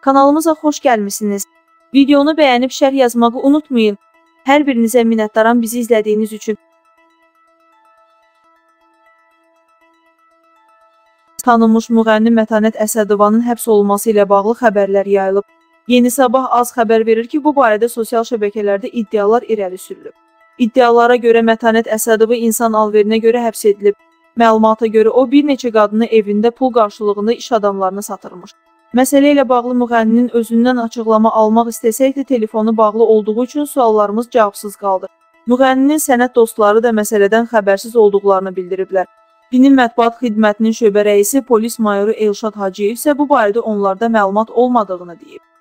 Kanalımıza xoş gəlmisiniz. Videonu bəyənib şərh yazmağı unutmayın. Hər birinizə minnətdaram bizi izlədiyiniz üçün. Tanınmış müğənni Mətanət Əsədovanın həbs olunması ilə bağlı xəbərlər yayılıb. Yeni Sabah az xəbər verir ki, bu barədə sosial şəbəkələrdə iddialar irəli sürülüb. İddialara görə Mətanət Əsədova insan alverinə görə həbs edilib. Məlumata görə o bir neçə qadını evində pul qarşılığında iş adamlarına satırmış. Məsələ ilə bağlı müğənninin özündən açıqlama almaq istəsək də telefonu bağlı olduğu üçün suallarımız cavabsız qaldı. Müğənninin sənət dostları da məsələdən xəbərsiz olduqlarını bildiriblər. BİN-in mətbuat xidmətinin şöbə rəisi polis mayoru Elşad Hacıyev isə bu barədə onlarda məlumat olmadığını deyib.